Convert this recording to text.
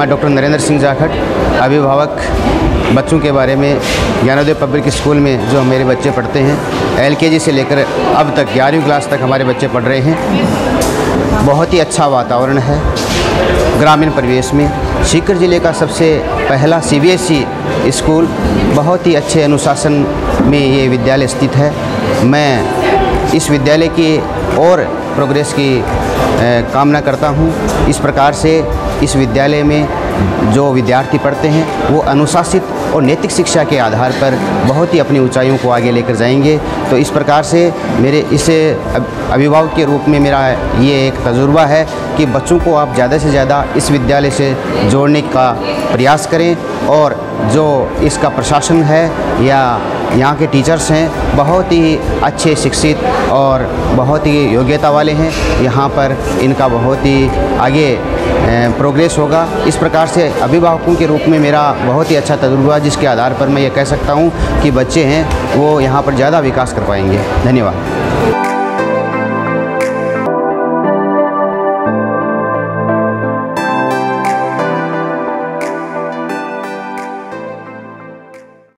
मैं डॉक्टर नरेंद्र सिंह जाखड़, अभिभावक बच्चों के बारे में ज्ञानोदय पब्लिक स्कूल में जो मेरे बच्चे पढ़ते हैं, LKG से लेकर अब तक 11वीं क्लास तक हमारे बच्चे पढ़ रहे हैं। बहुत ही अच्छा वातावरण है ग्रामीण परिवेश में। सीकर ज़िले का सबसे पहला CBSE स्कूल, बहुत ही अच्छे अनुशासन में ये विद्यालय स्थित है। मैं इस विद्यालय की और प्रोग्रेस की कामना करता हूँ। इस प्रकार से इस विद्यालय में जो विद्यार्थी पढ़ते हैं वो अनुशासित और नैतिक शिक्षा के आधार पर बहुत ही अपनी ऊंचाइयों को आगे लेकर जाएंगे। तो इस प्रकार से मेरे इस अभिभावक के रूप में मेरा ये एक तजुर्बा है कि बच्चों को आप ज़्यादा से ज़्यादा इस विद्यालय से जोड़ने का प्रयास करें। और जो इसका प्रशासन है या यहाँ के टीचर्स हैं, बहुत ही अच्छे शिक्षित और बहुत ही योग्यता वाले हैं। यहाँ पर इनका बहुत ही आगे प्रोग्रेस होगा। इस प्रकार से अभिभावकों के रूप में मेरा बहुत ही अच्छा तजुर्बा, जिसके आधार पर मैं ये कह सकता हूँ कि बच्चे हैं वो यहाँ पर ज़्यादा विकास कर पाएंगे। धन्यवाद।